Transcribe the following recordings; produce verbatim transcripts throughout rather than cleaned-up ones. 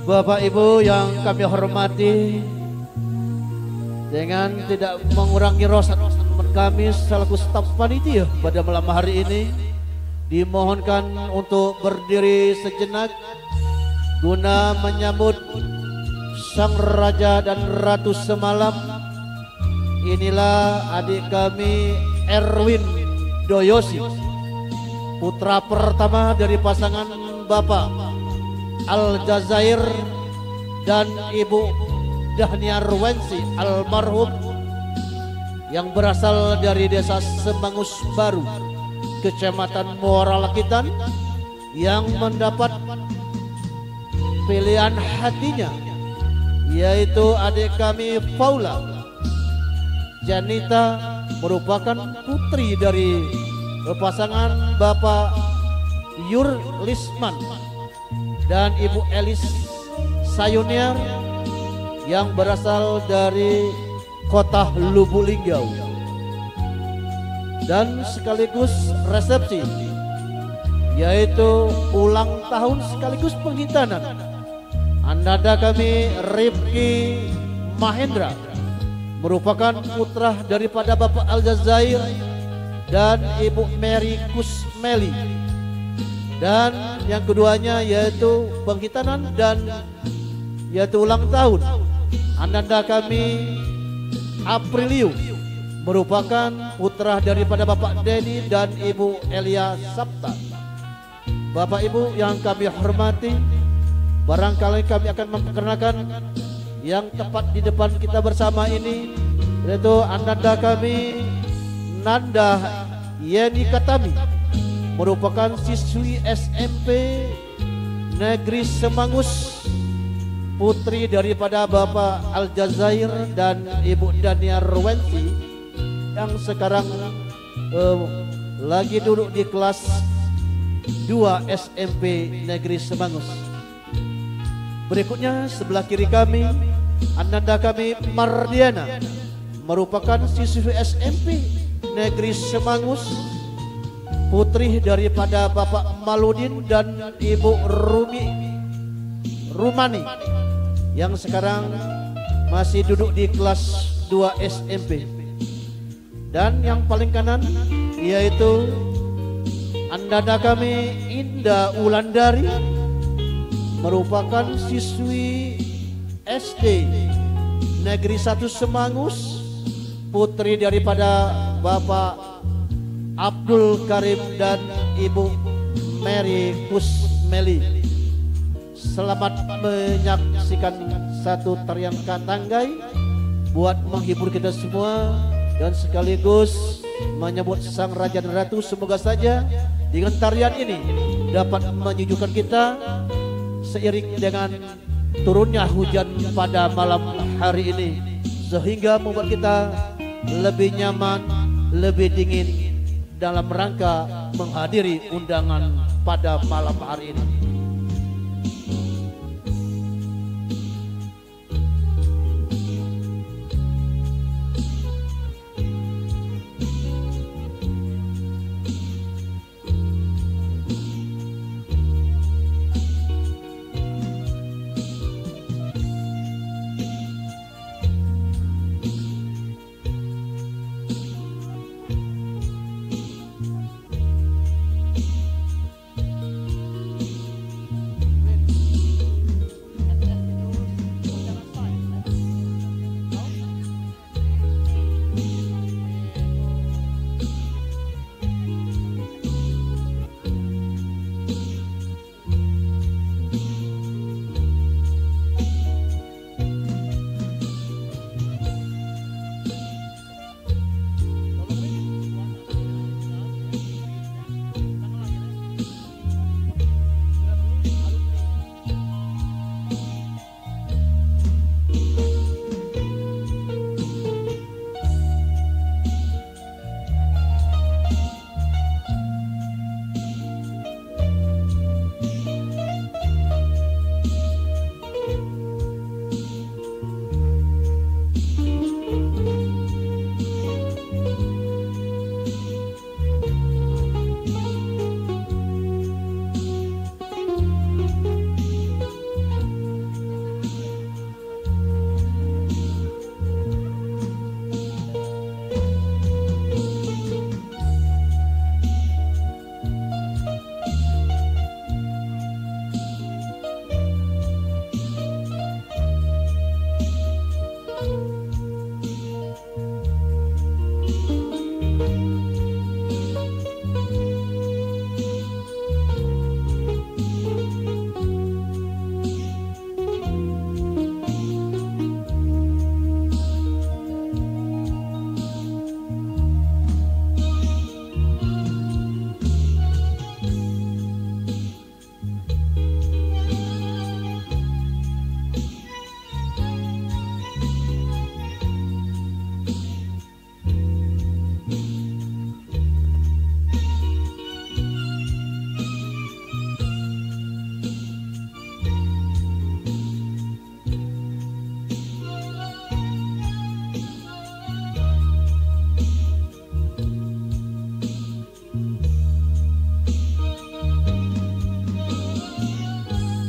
Bapak Ibu yang kami hormati, dengan tidak mengurangi rasa kami selaku staf panitia pada malam hari ini, dimohonkan untuk berdiri sejenak guna menyambut sang raja dan ratu semalam. Inilah adik kami Erwin Doyosi, putra pertama dari pasangan Bapak Aljazair dan Ibu Dahnia Ruwensi almarhum, yang berasal dari desa Semangus Baru, Kecamatan Muara Lakitan, yang mendapat pilihan hatinya yaitu adik kami Paula Janita, merupakan putri dari pasangan Bapak Yur Lisman dan Ibu Elis Sayuniar, yang berasal dari kota Lubuk Linggau, dan sekaligus resepsi yaitu ulang tahun sekaligus penghitanan ananda kami Rifki Mahendra, merupakan putra daripada Bapak Aljazair dan Ibu Mary Kusmeli, dan yang keduanya yaitu penghitanan dan yaitu ulang tahun ananda kami Apriliu, merupakan putra daripada Bapak Dedi dan Ibu Elia Sapta. Bapak Ibu yang kami hormati, barangkali kami akan memperkenalkan yang tepat di depan kita bersama ini, yaitu ananda kami Nanda Yeni Katami, merupakan siswi S M P Negeri Semangus, putri daripada Bapak Aljazair dan Ibu Dania Ruwensi, yang sekarang eh, lagi duduk di kelas dua S M P Negeri Semangus. Berikutnya sebelah kiri kami ananda kami Mardiana, merupakan siswi S M P Negeri Semangus, putri daripada Bapak Maludin dan Ibu Rumi Rumani, yang sekarang masih duduk di kelas dua S M P. Dan yang paling kanan yaitu ananda kami Indah Wulandari, merupakan siswi S D Negeri satu Semangus, putri daripada Bapak Abdul Karim dan Ibu Mary Kusmeli. Selamat menyaksikan satu tarian katanggai buat menghibur kita semua, dan sekaligus menyebut sang raja dan ratu. Semoga saja dengan tarian ini dapat menyejukkan kita seiring dengan turunnya hujan pada malam hari ini, sehingga membuat kita lebih nyaman, lebih dingin dalam rangka menghadiri undangan pada malam hari ini.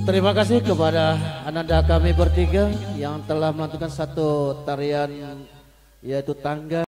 Terima kasih kepada ananda kami bertiga yang telah melakukan satu tarian yaitu tangga.